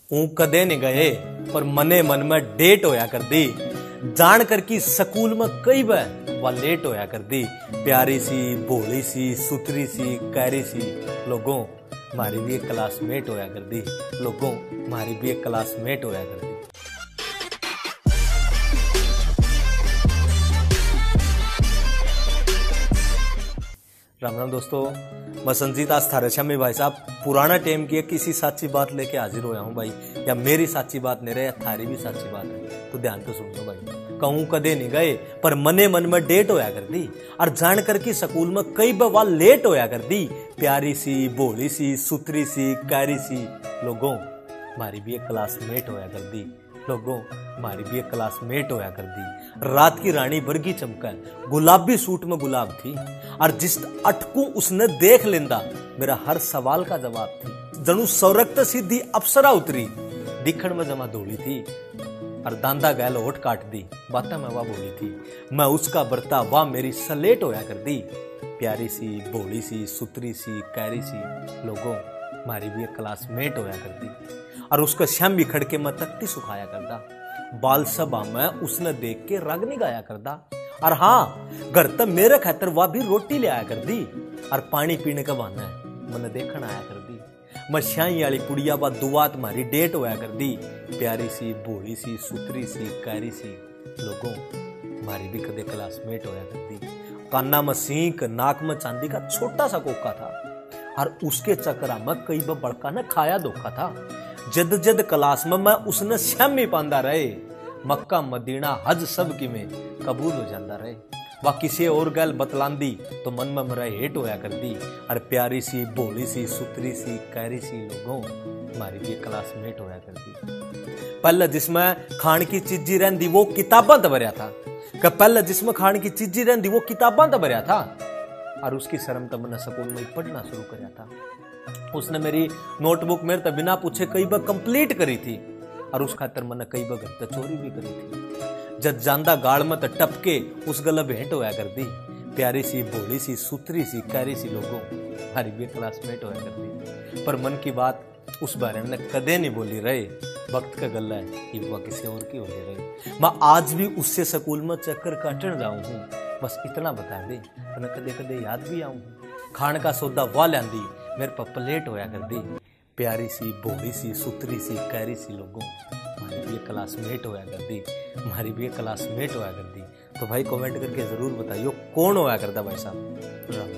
ऊ कदे नहीं गए पर मने मन में डेट होया कर दी। जान कर की स्कूल में कई बार वह लेट होया कर दी। प्यारी सी भोली सी सुथरी सी कैरी सी लोगों हमारी भी एक क्लासमेट होया कर दी। लोगों हमारी भी एक क्लासमेट होया कर दी। राम राम दोस्तों, मैं संजीत आज थारे में भाई साहब पुराना टाइम की किसी साची बात लेके हाजिर होया हूँ भाई। या मेरी साची बात नहीं रहे या थारी भी साची बात है तो ध्यान तो सुन लो भाई। कहूँ कदे नहीं गए पर मने मन में डेट होया कर दी। और जान कर की स्कूल में कई बार लेट होया कर दी। प्यारी सी भोली सी सुथरी सी कैरी सी लोगों हमारी भी एक क्लासमेट होया कर दी। लोगों हमारी भी एक क्लासमेट होया कर दी। रात की रानी बरगी चमका गुलाबी सूट में गुलाब थी। और जिस अटकू उसने देख लेंदा मेरा हर सवाल का जवाब थी। जणु सौरक्त सीधी अप्सरा उतरी दिखण में जमा धोली थी। और दांदा गैल होठ काट दी बाता में वाह बोली थी। मैं उसका बरता वाह मेरी सलेट होया कर दी। प्यारी सी भोली सी सुथरी सी कैरी सी लोगों हमारी भी एक क्लासमेट होया कर दी। और उसका श्याम भी खड़के मैं तख्ती सुखाया करदा। बाल सभा में उसने देख के रग नहीं गाया करदा। और हाँ घर तक मेरे खातर वह भी रोटी ले आया कर दी। और पानी पीने का बहाना है मैंने देखन आया कर दी। मैं श्याई वाली कुड़िया बा दुआ तुम्हारी डेट होया कर दी। प्यारी सी भोली सी सुथरी सी कैरी सी लोगों हमारी भी कदे क्लासमेट होया कर दी। कान्ना में सींक नाक में चांदी का छोटा सा कोका था। और उसके चक्रा में कई बार बड़का ने खाया धोखा था। जद जद क्लास में मैं उसने श्याम में पांदा रहे। मक्का मदीना हज सब की में कबूल हो जाता रहे। वह किसी और गैल बतलांदी तो मन में मेरा हेट होया कर दी। और प्यारी सी भोली सी सुथरी सी कैरी सी लोगों हमारी भी क्लासमेट होया कर दी। पहले जिसमें खान की चीजी रहती वो किताबां तो भरिया था। पहले जिसमें खान की चीजी रहती वो किताबां तो भरिया था। और उसकी शर्म तो मैंने स्कूल में पढ़ना शुरू कराया था। उसने मेरी नोटबुक मेरे तो बिना पूछे कई बार कंप्लीट करी थी। और उस खातर मैंने कई बार घर तक चोरी भी करी थी। जब जांदा गाड़ में तो टपके उस गला भेंट होया कर दी। प्यारी सी भोली सी सुथरी सी कैरी सी लोगों हमारी भी क्लासमेट होया कर दी। पर मन की बात उस बारे में कदे नहीं बोली रहे। वक्त का गला है कि वह किसी और की होली रहे। मैं आज भी उससे स्कूल में चक्कर काटने जाऊं हूँ। बस इतना बता दे तो कदे कदे याद भी आऊं। खान का सौदा वाह लियांदी मेरे पर प्लेट होया कर दी। प्यारी सी भोली सी सुथरी सी कैरी सी लोगों हमारी भी एक क्लासमेट होया कर दी। हमारी भी एक क्लासमेट होया कर दी। तो भाई कमेंट करके जरूर बताइए कौन होया करता भाई साहब।